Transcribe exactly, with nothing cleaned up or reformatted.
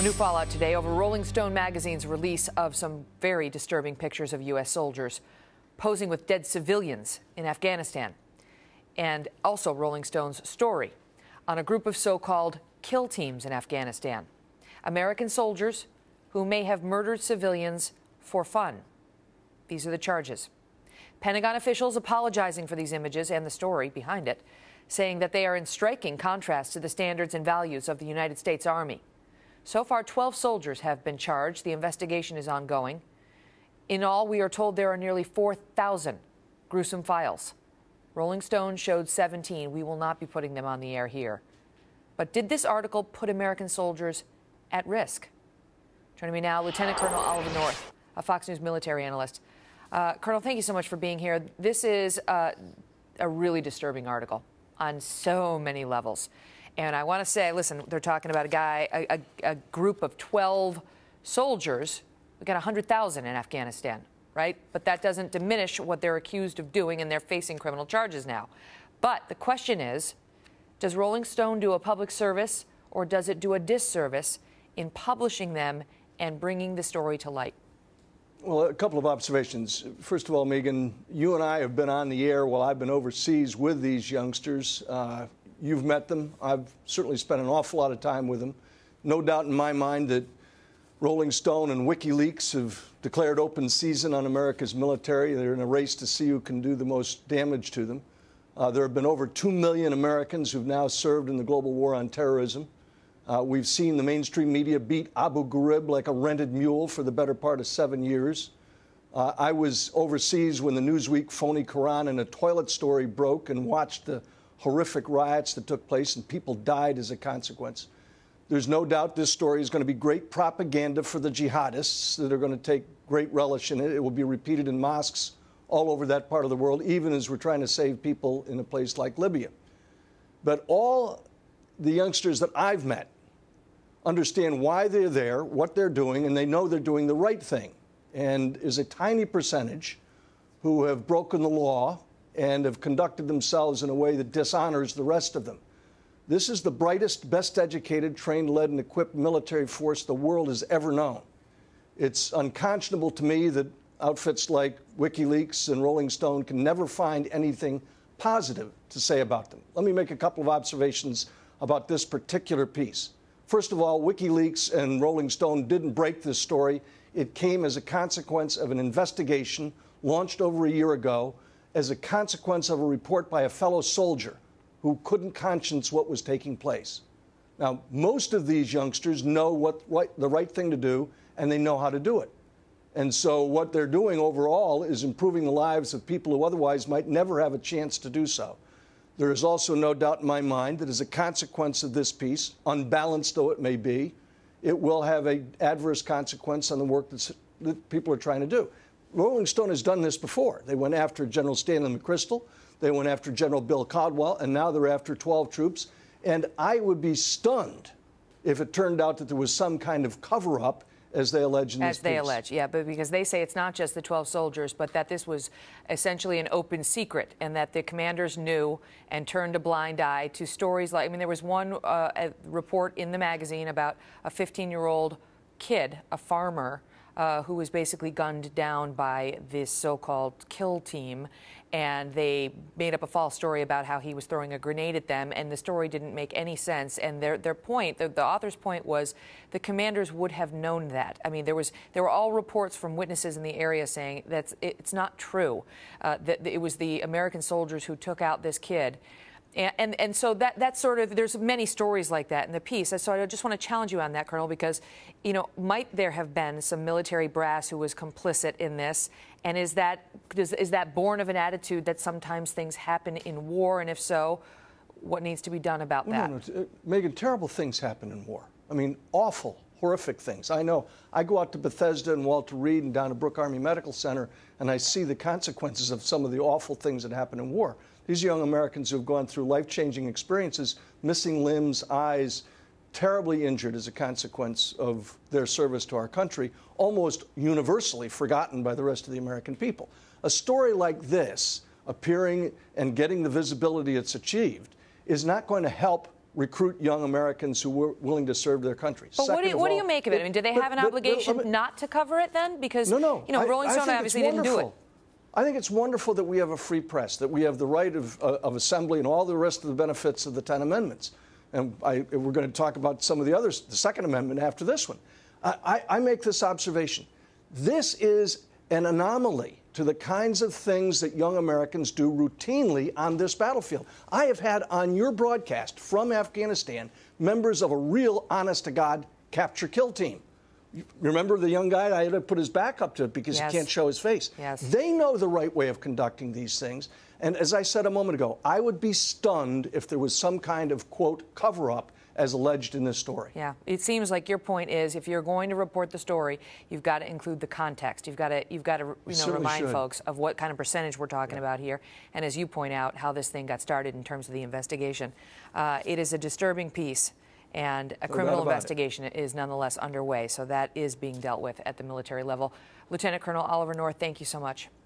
New fallout today over Rolling Stone magazine's release of some very disturbing pictures of U S soldiers posing with dead civilians in Afghanistan. And also Rolling Stone's story on a group of so-called kill teams in Afghanistan. American soldiers who may have murdered civilians for fun. These are the charges. Pentagon officials apologizing for these images and the story behind it, saying that they are in striking contrast to the standards and values of the United States Army. So far, twelve soldiers have been charged. The investigation is ongoing. In all, we are told there are nearly four thousand gruesome files. Rolling Stone showed seventeen. We will not be putting them on the air here. But did this article put American soldiers at risk? Joining me now, Lieutenant Colonel Oliver North, a Fox News military analyst. Uh, Colonel, thank you so much for being here. This is uh, a really disturbing article on so many levels. And I want to say, listen, they're talking about a guy, a, a, a group of twelve soldiers. We've got one hundred thousand in Afghanistan, right? But that doesn't diminish what they're accused of doing, and they're facing criminal charges now. But the question is, does Rolling Stone do a public service, or does it do a disservice in publishing them and bringing the story to light? Well, a couple of observations. First of all, Megan, you and I have been on the air while I've been overseas with these youngsters. Uh, You've met them. I've certainly spent an awful lot of time with them. No doubt in my mind that Rolling Stone and WikiLeaks have declared open season on America's military. They're in a race to see who can do the most damage to them. Uh, there have been over two million Americans who've now served in the global war on terrorism. Uh, we've seen the mainstream media beat Abu Ghraib like a rented mule for the better part of seven years. Uh, I was overseas when the Newsweek phony Quran in a toilet story broke and watched the horrific riots that took place, and people died as a consequence. There's no doubt this story is going to be great propaganda for the jihadists that are going to take great relish in it. It will be repeated in mosques all over that part of the world, even as we're trying to save people in a place like Libya. But all the youngsters that I've met understand why they're there, what they're doing, and they know they're doing the right thing. And there's a tiny percentage who have broken the law and have conducted themselves in a way that dishonors the rest of them. This is the brightest, best educated, trained, led, and equipped military force the world has ever known. It's unconscionable to me that outfits like WikiLeaks and Rolling Stone can never find anything positive to say about them. Let me make a couple of observations about this particular piece. First of all, WikiLeaks and Rolling Stone didn't break this story. It came as a consequence of an investigation launched over a year ago as a consequence of a report by a fellow soldier who couldn't conscience what was taking place. Now, most of these youngsters know what right, the right thing to do, and they know how to do it. And so what they're doing overall is improving the lives of people who otherwise might never have a chance to do so. There is also no doubt in my mind that as a consequence of this piece, unbalanced though it may be, it will have an adverse consequence on the work that's, that people are trying to do. Rolling Stone has done this before. They went after General Stanley McChrystal, they went after General Bill Caldwell, and now they're after twelve troops. And I would be stunned if it turned out that there was some kind of cover-up, as they allege in this As they piece. allege, yeah, but because they say it's not just the twelve soldiers, but that this was essentially an open secret, and that the commanders knew and turned a blind eye to stories like, I mean, there was one uh, a report in the magazine about a fifteen-year-old kid, a farmer, Uh, who was basically gunned down by this so-called kill team, and they made up a false story about how he was throwing a grenade at them, and the story didn't make any sense. And their their point, the, the author's point, was the commanders would have known that. I mean, there was there were all reports from witnesses in the area saying that it's not true. Uh, that it was the American soldiers who took out this kid. And, and, and so that, that sort of, there's many stories like that in the piece. So I just want to challenge you on that, Colonel, because, you know, might there have been some military brass who was complicit in this? And is that, is, is that born of an attitude that sometimes things happen in war? And if so, what needs to be done about that? No, no, Megan, terrible things happen in war. I mean, awful, horrific things. I know. I go out to Bethesda and Walter Reed and down to Brooke Army Medical Center, and I see the consequences of some of the awful things that happen in war. These young Americans who have gone through life-changing experiences, missing limbs, eyes, terribly injured as a consequence of their service to our country, almost universally forgotten by the rest of the American people. A story like this, appearing and getting the visibility it's achieved, is not going to help recruit young Americans who were willing to serve their country. But what do, you, what all, do you make of it? I mean, do they but, have an but, obligation but, not to cover it then? Because, no, no, you know, Rolling I, Stone I obviously didn't do it. I think it's wonderful that we have a free press, that we have the right of, uh, of assembly and all the rest of the benefits of the ten amendments. And I, we're going to talk about some of the others, the Second Amendment after this one. I, I, I make this observation. This is an anomaly to the kinds of things that young Americans do routinely on this battlefield. I have had on your broadcast from Afghanistan members of a real, honest-to-God capture-kill team. You remember the young guy? I had to put his back up to it because yes. he can't show his face. Yes. They know the right way of conducting these things. And as I said a moment ago, I would be stunned if there was some kind of, quote, cover-up as alleged in this story. Yeah, it seems like your point is if you're going to report the story, you've got to include the context. You've got to, you've got to, you know, remind should. folks of what kind of percentage we're talking yeah. about here. And as you point out, how this thing got started in terms of the investigation. Uh, it is a disturbing piece, and a no criminal investigation it. is nonetheless underway. So that is being dealt with at the military level. Lieutenant Colonel Oliver North, thank you so much.